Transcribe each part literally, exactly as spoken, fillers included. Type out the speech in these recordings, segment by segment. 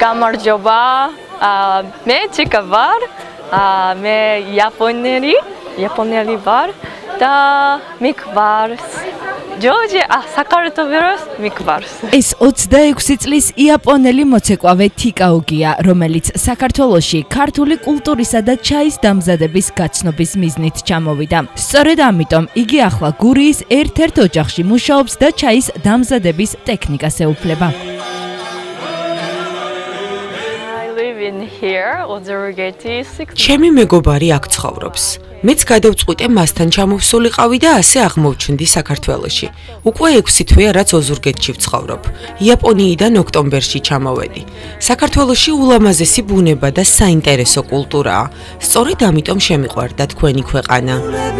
გამარჯობა. მე ჩიკა ვარ. მე იაპონელი, იაპონელი ვარ და მიყვარს. ჯორჯი საქართველოს მიყვარს. ეს ოცდაექვსი წლის იაპონელი მოცეკვავე თიკაუგია, რომელიც საქართველოში ქართული კულტურისა და ჩაის დამზადების გაცნობის მიზნით ჩამოვიდა. სწორედ ამიტომ იგი ახლა გურიის ერთ-ერთ ოჯახში მუშაობს და ჩაის დამზადების ტექნიკას ეუფლება. ჩემი მეგობარი აქ ცხოვრობს. მეც გადავწყვიტე მასთან ჩამოვსულიყავი და ასე აღმოვჩნდი საქართველოში. უკვე ექვსი თვეა რაც ოზურგეთში ვცხოვრობ. იაპონიიდან ოქტომბერში ჩამოვედი. საქართველოში ულამაზესი ბუნება და საინტერესო კულტურაა. სწორედ ამიტომ შემიყვარდა თქვენი ქვეყანა.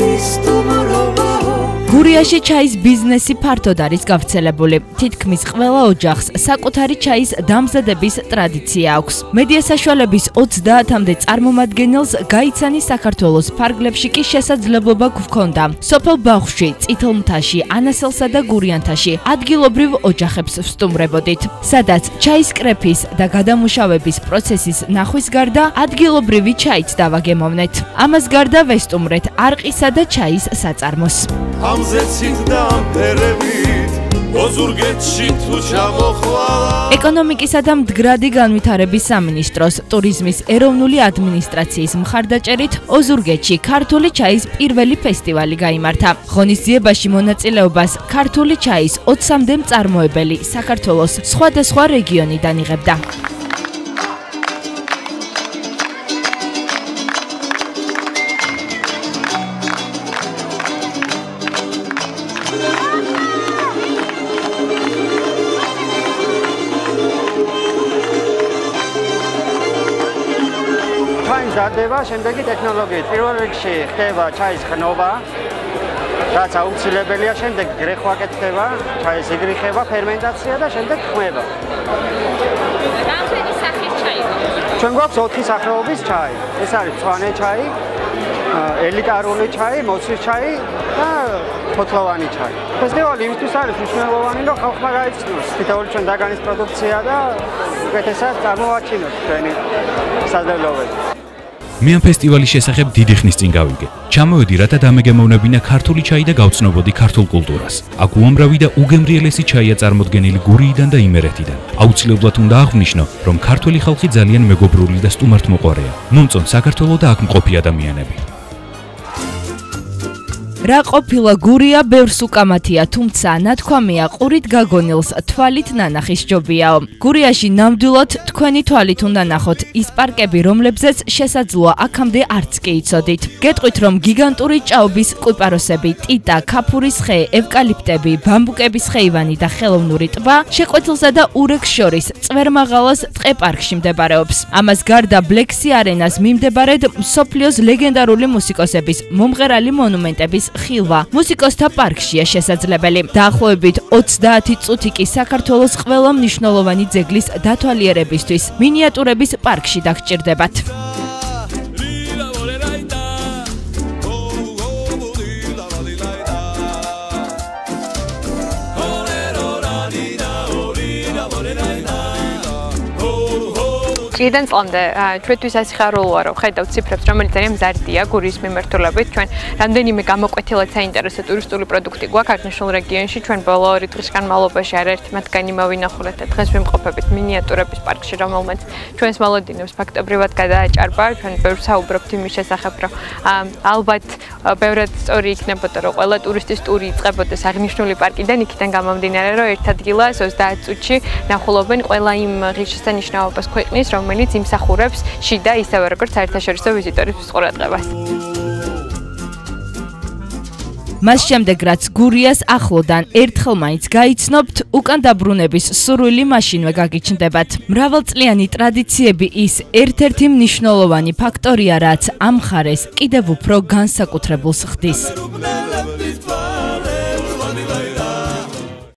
გურიაში ჩაის ბიზნესი ფართოდ არის გავრცელებული. თითქმის ყველა ოჯახს საკუთარი ჩაის დამზადების ტრადიცია აქვს. მედია საშუალების ოცდაათამდე წარმომადგენელს გაიცანი საქართველოს ფარგლებში კი შესაძლებლობა გვქონდა. სოფელ ბაღვში, წითელმთაში, ანასელსა და გურიანთაში ადგილობრივ ოჯახებს ვსტუმრებოდით, სადაც ჩაის კრეფის და გადამუშავების პროცესის ნახვის გარდა ადგილობრივი ჩაიც დავაგემოვნეთ. ამას გარდა ვესტუმრეთ არყისა და ჩაის საწარმოს. ეკონომიკისა და მდგრადი განვითარების სამინისტროს ტურიზმის ეროვნული ადმინისტრაციის მხარდაჭერით ოზურგეთში ქართული ჩაის პირველი ფესტივალი გაიმართა. ღონისძიებაში მონაწილეობას ქართული ჩაის ოცამდე მწარმოებელი საქართველოს სხვადასხვა რეგიონიდან იღებდა. დადება შემდეგი ტექნოლოგიით. პირველ რიგში ხდება ჩაის ხნობა, რაც აუცილებელია, შემდეგ გრეხვა კეთდება, ჩაის იგრიხება, ფერმენტაცია და შემდეგ ხმება. რამდენი სახის ჩაი? ჩვენ გვაქვს ოთხი სახეობის ჩაი. ეს არის მწვანე ჩაი, ელიტარული ჩაი, მოცვის ჩაი და ფოთლოვანი ჩაი. ფესტივალი იმისთვის არის მნიშვნელოვანი, რომ ხალხმა გაიცნოს თითოეული ჩვენ დაგანის პროდუქცია და უკეთესად წარმოვაჩინოთ ჩვენი საზრდოობები. მე ამ ფესტივალის შესახებ დიდი ხნის წინ გავიგე. ჩამოვედი, რათა დამეგემოვნებინა ქართული ჩაი და გავცნობოდი ქართულ კულტურას. აქ უამრავი და უგემრიელესი ჩაია წარმოდგენილი გურიიდან და იმერეთიდან. აუცილებლად უნდა აღვნიშნო, რომ ქართველი ხალხი ძალიან მეგობრული და სტუმართმოყვარეა. მომწონს საქართველო და აქ მყოფი ადამიანები. რა ყოფილა გურია ბევრს უკამათია, თუმცა ნათქვამია ყურით გაგონილს თვალით ნანახის ჯობიაო. გურიაში ნამდვილად თქვენი თვალით უნდა ნახოთ ის პარკები, რომლებზეც შესაძლოა აქამდე არც კი იცოდით. გეტყვით, რომ გიგანტური ჭაობის კვიპაროსები, ტიტა, ქაფურის ხე, ევკალიპტები, ბამბუკების ხეივანი და ხელოვნური ტბა შეკვეთილსა და ურეკს შორის წვერმაღალას ტყეპარკში მდებარეობს. ამას გარდა ბლექსი არენას მიმდებარედ მსოფლიოს ლეგენდარული მუსიკოსების მომღერალი მონუმენტების ხილვა მუსიკოსთა პარკშია შესაძლებელი. დაახლოებით ოცდაათი წუთი კი საქართველოს ყველა მნიშვნელოვანი ძეგლის დათვალიერებისთვის მინიატურების პარკში დაგჭირდებათ. ჭიდენ წლამდე ჩვენთვის ეს ხარულოა, რომ ხედავთ ციფრებს, რომელიც ძალიან მზარდია გურიის მიმართულებით. ჩვენ რამდენიმე გამოკვეთილად საინტერესო ტურისტული პროდუქტი გვაქვს აღნიშნულ რეგიონში. ჩვენ ბოლო ორი დღის განმავლობაში არაერთი მათგანი მოვინახულეთ და დღეს ვიმყოფებით მინიატურების პარკში, რომელმაც ჩვენს მოლოდინებს ფაქტობრივად გადააჭარბა. ჩვენ ბევრს საუბრობთ იმის შესახებ, რომ ალბათ ბევრად სწორი იქნებოდა, რომ ყველა ტურისტის ტური იწყებოდეს აღნიშნული პარკიდან, იქიდან გამომდინარე, რომ ერთ ადგილას ოცდაათ წუთში ნახულობენ ყველა იმ ღირსშესანიშნაობას ქვეყნის, რომელიც იმსახურებს შიდა ისევე როგორც საერთაშორისო ვიზიტორის ყურადღებას. მას შემდეგ რაც გურიას ახლოდან ერთხელ მაინც გაიცნობთ, უკან დაბრუნების სურვილი მაშინვე გაგიჩნდებათ. მრავალწლიანი ტრადიციები ის ერთ-ერთი მნიშვნელოვანი ფაქტორია, რაც ამ მხარეს კიდევ უფრო განსაკუთრებულს ხდის.